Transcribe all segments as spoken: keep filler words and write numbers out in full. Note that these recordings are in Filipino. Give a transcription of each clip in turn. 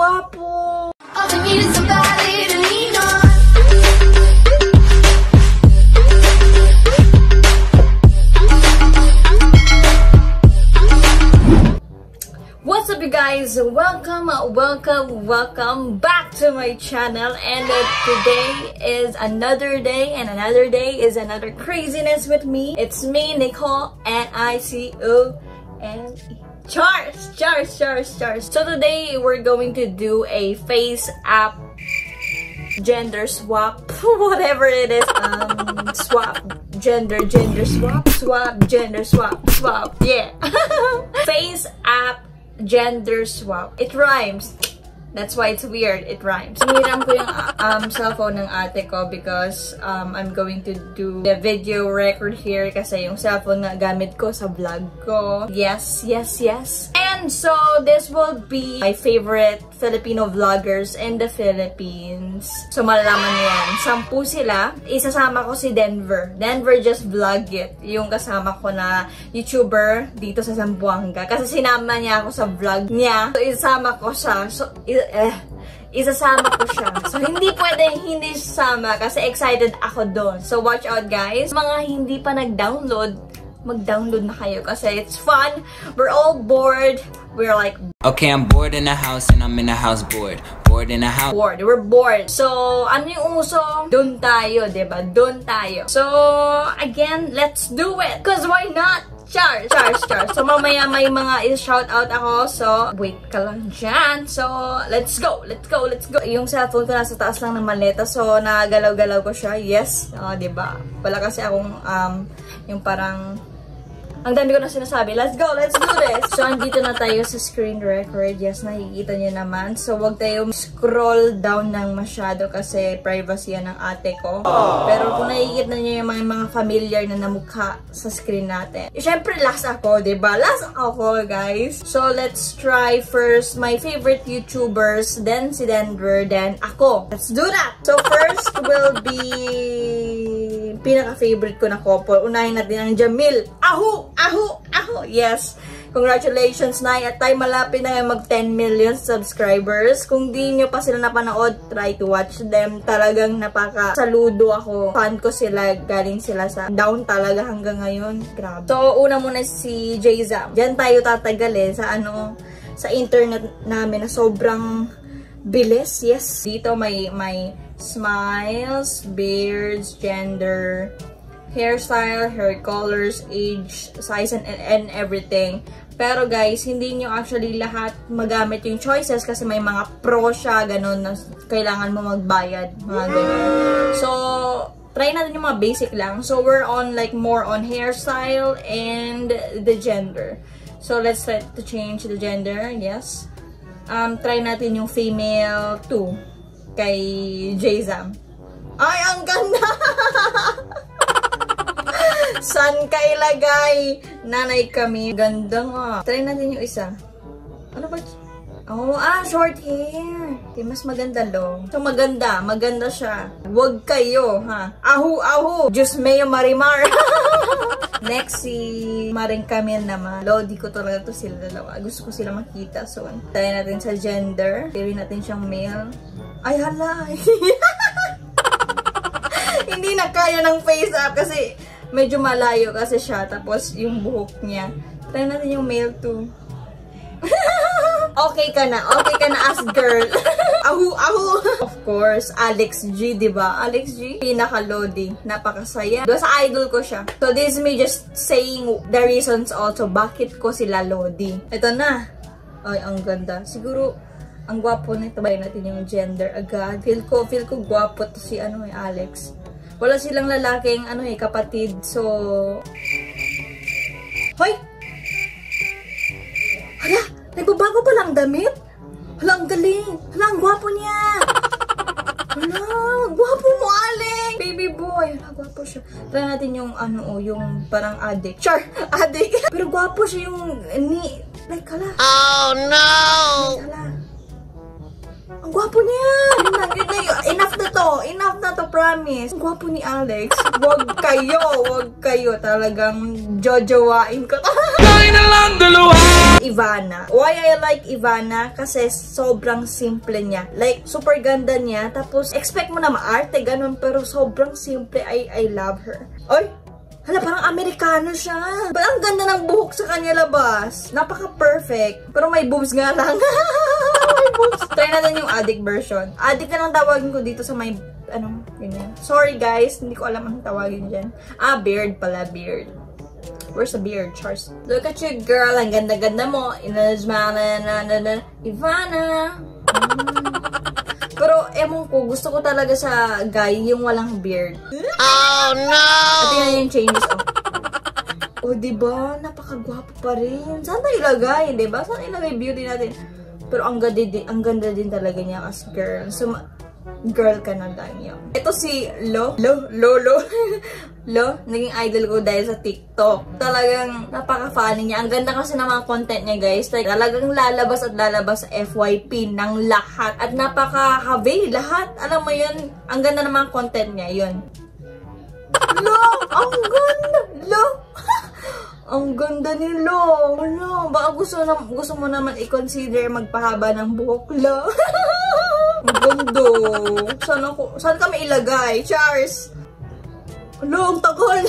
gwapo! What's up, you guys? Welcome, welcome, welcome back to my channel. And uh, today is another day, and another day is another craziness with me. It's me, Nicole, and I C O N E. Charles, Charles, Charles, Charles. So today we're going to do a face app gender swap, whatever it is. Um, swap, gender, gender swap, swap, gender swap, swap. Yeah. Face app gender swap. It rhymes. That's why it's weird. It rhymes. Hiniram ko yung um, cellphone ng ate ko because um, I'm going to do the video record here kasi yung cellphone na gamit ko sa vlog ko. Yes, yes, yes. And so, this will be my favorite Filipino vloggers in the Philippines. So, malalaman niyo yan. Sampu sila. Isasama ko si Denver. Denver just vlog it. Yung kasama ko na YouTuber dito sa Zamboanga. Kasi sinama niya ako sa vlog niya. So, isasama ko siya. So, eh, isasama ko siya. So, hindi pwedeng hindi sasama kasi excited ako doon. So, watch out, guys. Mga hindi pa nag-download, mag-download na kayo kasi it's fun. We're all bored. We're like, okay, I'm bored in the house and I'm in the house bored. Bored in the house. Bored. We're bored. So, ano yung uso? Doon tayo, diba? Doon tayo. So, again, let's do it. Because why not? Char, char, char. So, mamaya may mga i-shoutout ako. So, wait ka lang dyan. So, let's go. Let's go. Let's go. Yung cellphone ko nasa taas lang ng maleta. So, nagalaw-galaw ko siya. Yes. O, uh, diba? Wala kasi akong, um, yung parang, ang dami ko na sinasabi. Let's go! Let's do this! So, andito na tayo sa screen record. Yes, nakikita nyo naman. So, wag tayo scroll down ng masyado kasi privacy yan ng ate ko. Pero kung nakikita nyo yung mga, mga familiar na namukha sa screen natin. Siyempre, last ako, diba? Last ako, guys. So, let's try first my favorite YouTubers, then si Denver, then ako. Let's do that! So, first will be pinaka-favorite ko na couple. Unahin natin ang Jamil. Ahu! Ahu! Ahu! Yes! Congratulations, Nay! At tayo malapit na mag ten million subscribers. Kung di nyo pa sila napanood, try to watch them. Talagang napaka-saludo ako. Fan ko sila. Galing sila sa down talaga hanggang ngayon. Grabe. So, una muna si Jayzam. Diyan tayo tatagal eh. Sa ano, sa internet namin na sobrang bilis. Yes. Dito may, may smiles, beards, gender, hairstyle, hair colors, age, size, and, and everything. Pero guys, hindi nyo actually lahat magamit yung choices kasi may mga pro siya, ganun, na kailangan mo magbayad, mga ganun. So, try natin yung mga basic lang. So, we're on like more on hairstyle and the gender. So, let's try to change the gender. Yes. Um, try natin yung female two kay Jayzam. Ay, ang ganda! San ka ilagay? Nanay kami. Ganda nga. Try natin yung isa. Ano ba? Oh, ah, short hair. Okay, mas maganda long. So, maganda. Maganda siya. Huwag kayo, ha? Ahu, ahu. Diyos mayo marimar. Next, si Maring Camille naman. Lodi ko talaga to sila dalawa. Gusto ko sila makita. So, try natin sa gender. Try natin siyang male. Ay, hala. Hindi na kaya ng face up kasi medyo malayo kasi siya. Tapos, yung buhok niya. Try natin yung male too. Okay ka na. Okay ka na as girl. Ahu, ahu. Of course, Alex G, diba? Alex G, pinaka-lodi. Napakasaya. Diba sa idol ko siya. So, this is me just saying the reasons also bakit ko sila lodi. Ito na. Ay, ang ganda. Siguro, ang gwapo nito. Bayan natin yung gender agad. Feel ko, feel ko gwapo to si ano eh, Alex. Wala silang lalaking ano eh, kapatid. So, hoy! Hala! Nagbabago pa lang damit? Hala, ang galing! Hala, ang gwapo niya! Hala, gwapo mo, Alex! Baby boy! Hala, gwapo siya. Try natin yung ano, yung parang addict. Char! Addict! Pero gwapo siya yung ni... Like, hala. Oh, no! Like, hala. Ang Ang gwapo niya! Yun na, yun na yun. Enough na to! Enough na to, promise! Ang gwapo ni Alex. Wag kayo! Wag kayo. Talagang jojowain ko. Ivana. Why I like Ivana? Kasi sobrang simple niya. Like, super ganda niya. Tapos, expect mo na maarte, ganun. Pero sobrang simple. I, I love her. Oy! Hala, parang Amerikano siya. But ang ganda ng buhok sa kanya labas. Napaka-perfect. Pero may boobs nga lang. May boobs. Try natin yung addict version. Addict na lang tawagin ko dito sa may, ano, ganyan. Sorry guys, hindi ko alam ang tawagin dyan. Ah, beard pala, beard. Where's the beard, Charles? Look at you, girl. Ang ganda-ganda mo. Inazmana na na na. Ivana. Mm. Pero, emong ko, gusto ko talaga sa guy yung walang beard. Oh, no! At tingnan yung changes, oh. Oh, diba? Napakagwapo pa rin. Saan tayo ilagay, diba? Saan ilagay beauty natin? Pero ang ganda din, ang ganda din talaga niya as girl. So, girl ka na dahil. Ito si Lo. Lo? Lolo? Lo? Naging idol ko dahil sa TikTok. Talagang napaka-funny niya. Ang ganda kasi ng mga content niya, guys. Like, talagang lalabas at lalabas sa F Y P ng lahat. At napaka-have lahat. Alam mo yun, ang ganda ng mga content niya. Yun. Lo! Ang ganda! Lo! Ang ganda ni Lo! Ano? Baka gusto, na, gusto mo naman i-consider magpahaba ng buhok, Lo? Ang ganda. Saan, ako, saan kami ilagay? Charles! Lo, ang tagal!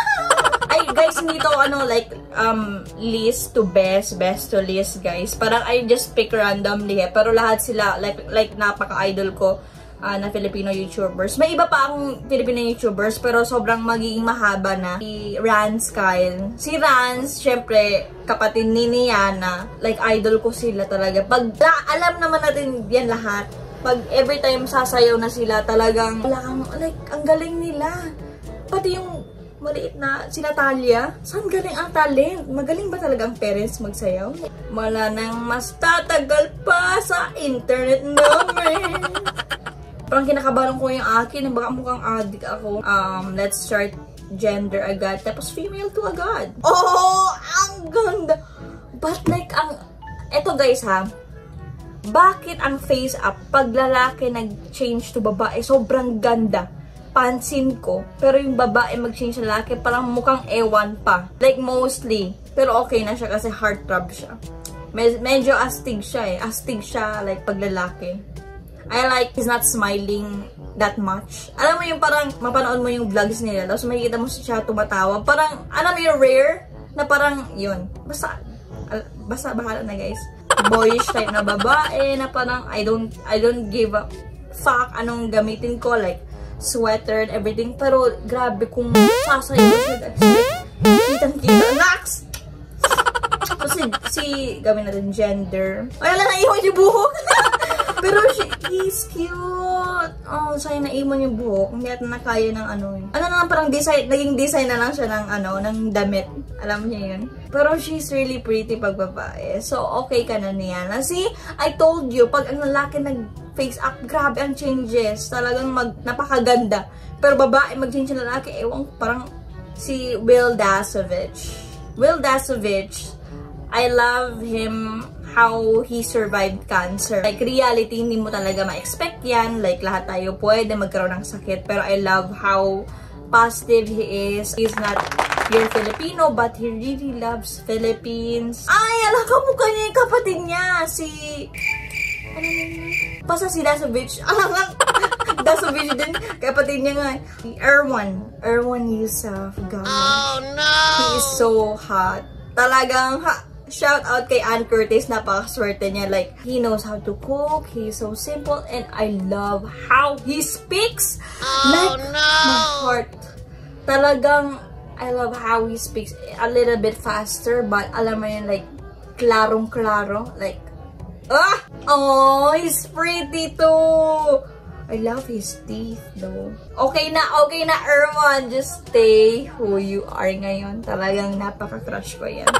Ay, guys, hindi to, ano, like, um, list to best, best to list, guys. Parang I just pick randomly, eh. Pero lahat sila, like, like napaka-idol ko uh, na Filipino YouTubers. May iba pa akong Filipino YouTubers, pero sobrang magiging mahaba na. Si Rans Kyle. Si Rans, syempre, kapatid ni Niana. Like, idol ko sila talaga. Pag la, alam naman natin yan lahat, pag every time sasayaw na sila, talagang, like, ang galing nila. Pati yung maliit na si Natalia, saan galing ang talent? Magaling ba talaga ang parents magsayaw? Wala nang mas tatagal pa sa internet namin. Parang kinakabalan ko yung akin, baka mukhang addict ako. Um, let's start gender agad, tapos female to agad. Oh, ang ganda! But like, ang, eto guys ha, bakit ang face up, pag lalaki nag-change to babae, sobrang ganda? Pansin ko. Pero yung babae mag-change sa lalaki, parang mukhang ewan pa. Like, mostly. Pero okay na siya kasi heartthrob siya. Med medyo astig siya eh. Astig siya, like, pag lalaki. I like, he's not smiling that much. Alam mo yung parang, mapanood mo yung vlogs nila, tapos makikita mo siya tumatawa. Parang, alam mo yung rare, na parang, yun. Basta, basta bahala na guys. Boyish type na babae, na parang, I don't, I don't give a fuck anong gamitin ko, like, sweater and everything. Pero, grabe kung sasayaw siya. Kitang-kita. Nax! Kasi, si, gawin natin gender. Ay, wala na iwan yung buhok. Pero, she, he's cute. Oh, sa'yo na iwan yung buhok. Hindi natin nakaya ng ano yun. Ano na lang, parang design, naging design na lang siya ng ano, ng damit. Alam niya yun. Pero, she's really pretty pag babae. So, okay ka na niya. See, I told you, pag ang lalaki nag face up, grabe ang changes. Talagang mag, napakaganda. Pero babae, mag-change na lalaki, ewan, parang si Will Dasovich. Will Dasovich, I love him, how he survived cancer. Like, reality, hindi mo talaga ma-expect yan. Like, lahat tayo pwede magkaroon ng sakit. Pero I love how positive he is. He's not pure Filipino, but he really loves Philippines. Ay, alam ka mukha niya yung kapatid niya. Si... ano yun? Basta si Dasovich. Alam nga. Dasovich din. Kapatid niya nga. Erwan. Erwan Yusuf. God. Oh, no! He is so hot. Talagang, ha, shout out kay Ann Curtis. Napakaswerte niya. Like, he knows how to cook. He's so simple. And I love how he speaks. Oh, like, no! my heart. Talagang, I love how he speaks. A little bit faster. But, alam mo yun, like, klarong-klaro. Like, ah! Oh, he's pretty too! I love his teeth though. Okay na, okay na, Erwan. Just stay who you are ngayon. Talagang napaka-crush ko yan.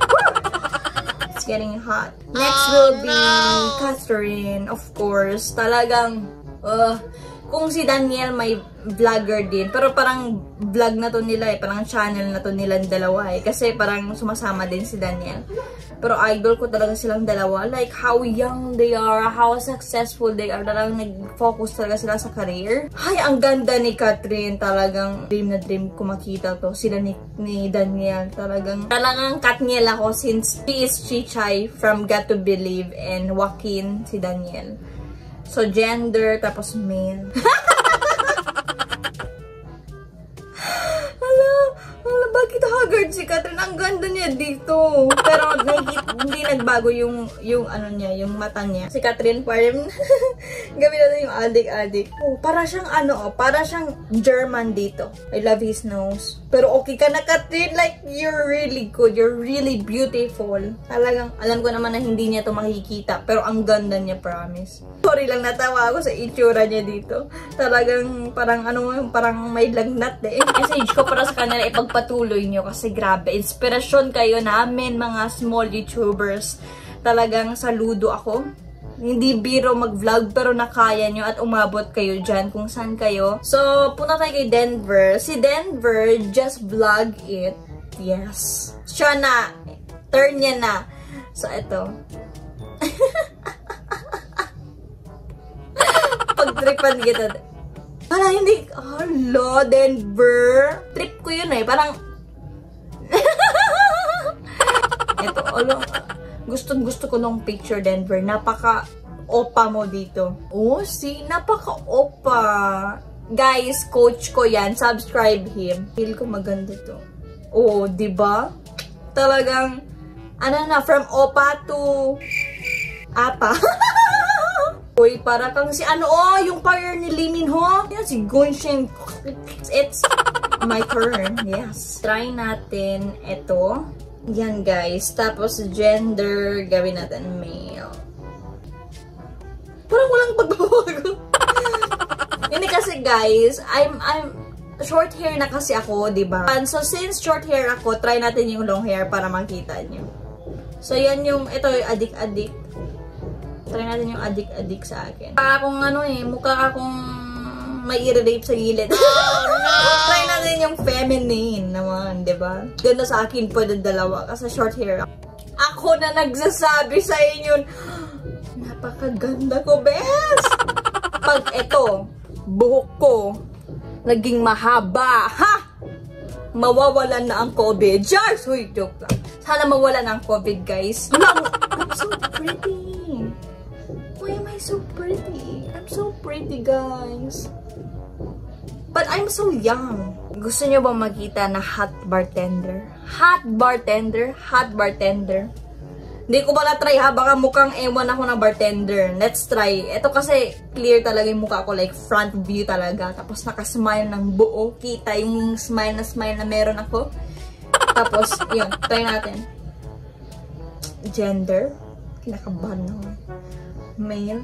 It's getting hot. Next will be Catherine, of course. Talagang, uh, kung si Daniel may vlogger din, pero parang vlog na to nila eh, parang channel na to nilang dalawa eh, kasi parang sumasama din si Daniel. Pero idol ko talaga silang dalawa, like how young they are, how successful they are, talagang nag-focus talaga sila sa career. Ay, ang ganda ni Catherine, talagang dream na dream ko makita to, sila ni, ni Daniel, talagang, talagang Katniel ako since she is Chichay from Got to Believe and Joaquin si Daniel. So, gender, tapos male. Hala, hala, bakit haggard si Catherine? Ang ganda niya dito. Pero, hindi nagbago yung, yung, ano niya, yung mata niya. Si Catherine, parang, gawin natin yung adik-adik. Oh, para siyang, ano, oh, para siyang German dito. I love his nose. Pero okay ka na, Catherine. Like, you're really good. You're really beautiful. Talagang, alam ko naman na hindi niya to makikita. Pero ang ganda niya, promise. Sorry lang, natawa ako sa itsura niya dito. Talagang, parang, ano, parang may lagnat eh. Message ko para sa kanila, ipagpatuloy nyo. Kasi grabe, inspirasyon kayo namin, mga small YouTubers. Talagang saludo ako. Hindi biro mag-vlog, pero nakaya nyo at umabot kayo dyan kung saan kayo. So, punta tayo kay Denver. Si Denver, just vlog it. Yes. Siya na. Turn niya na. So, ito. Pag-tripan kita. Parang hindi. Hello, Denver. Trip ko yun eh. Parang. Ito. Alo. Gustong-gusto ko nung picture, Denver. Napaka-opa mo dito. Oh, see? Napaka-opa. Guys, coach ko yan. Subscribe him. Feel ko maganda to. Oh, diba? Talagang, ano na, from opa to apa. Uy, para kang si ano, oh, yung fire ni Lee Min Ho. Yan, si Gunshin. It's my turn. Yes. Try natin ito. Yan, guys. Tapos, gender, gawin natin male. Parang walang pagbabago. Hindi kasi, guys, I'm, I'm, short hair na kasi ako, diba? And so, since short hair ako, try natin yung long hair para makita nyo. So, yan yung, ito yung adik-adik. Try natin yung adik-adik sa akin. Mukha akong ano eh, mukha akong may i-rape sa gilid. Oh, no! Try natin yung feminine naman, diba? Ganda sa akin po ng dalawa kasi short hair. Ako na nagsasabi sa inyo, napakaganda ko, best! Pag ito, buhok ko, naging mahaba, ha? Mawawalan na ang COVID. Just, huy, joke lang. Sana mawala na ang COVID, guys. I'm so pretty. Why am I so pretty? I'm so pretty, guys. But I'm so young. Gusto nyo bang makita na hot bartender? Hot bartender? Hot bartender. Hindi ko pala try ha. Baka mukhang ewan ako na bartender. Let's try. Ito kasi clear talaga yung mukha ko. Like front view talaga. Tapos nakasmile ng buo. Kita yung smile na smile na meron ako. Tapos, yun. Try natin. Gender. Kinakabahan naman. Male.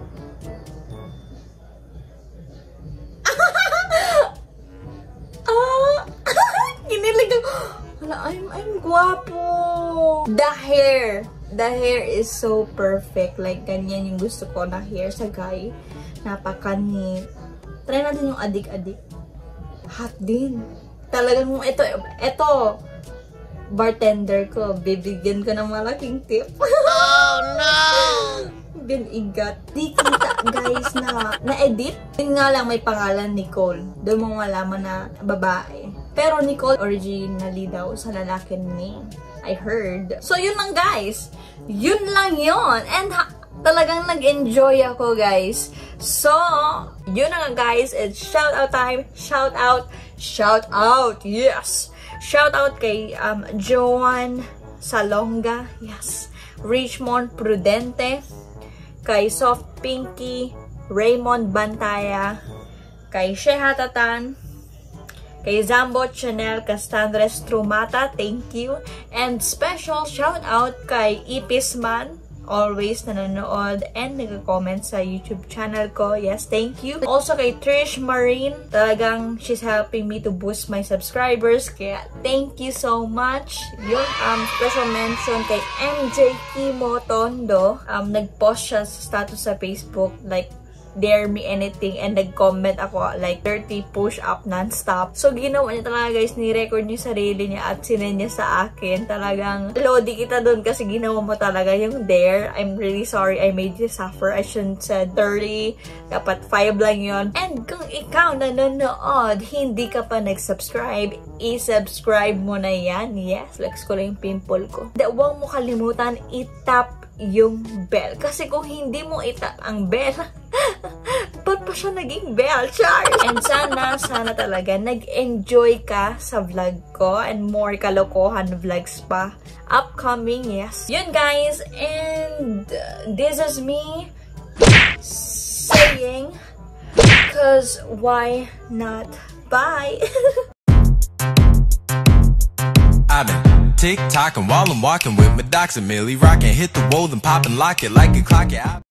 Kinilig ako. Wala, I'm, I'm guwapo. The hair. The hair is so perfect. Like, ganyan yung gusto ko na hair sa guy. Napakanit. Try natin yung adik-adik. Hot din. Talagang, ito, ito, bartender ko. Bibigyan ko ng malaking tip. Oh, no! Binigat. Di kita, guys, na na-edit. Yun nga lang may pangalan Nicole. Doon mo malaman na babae. Pero Nicole originally daw sa lalaki name. I heard. So, yun lang, guys. Yun lang yun. And talagang nag-enjoy ako, guys. So, yun na nga, guys. It's shout out time. Shout out. Shout out. Yes. Shout out kay um, Joan Salonga. Yes. Richmond Prudente. Kay Soft Pinky. Raymond Bantaya. Kay Sheha Tatan. Kay Zambo Chanel Castandres Trumata, thank you. And special shout out kay Ipisman, always nanonood and nag-comment sa YouTube channel ko. Yes, thank you. Also kay Trish Marine, talagang she's helping me to boost my subscribers. Kaya thank you so much. Yun, um, special mention kay M J Kimo Tondo. Um, nag-post siya sa status sa Facebook, like, dare me anything and nag-comment ako like thirty push-up non-stop. So, ginawa niya talaga guys, ni-record niya sarili niya at sinend niya sa akin. Talagang lodi kita doon kasi ginawa mo talaga yung dare. I'm really sorry I made you suffer. I shouldn't said thirty. Dapat five lang yon. And kung ikaw nanonood, hindi ka pa nag-subscribe, i-subscribe mo na yan. Yes, flex ko lang yung pimple ko. Huwag mo kalimutan i-tap yung bell. Kasi kung hindi mo itap ang bell, ba't pa siya naging bell? Char! And sana, sana talaga nag-enjoy ka sa vlog ko and more kalokohan vlogs pa upcoming, yes. Yun guys, and uh, this is me saying, cause why not? Bye! I've been tick-tocking while I'm walking with my docs and Millie rocking, hit the wall and pop and lock it like a clock.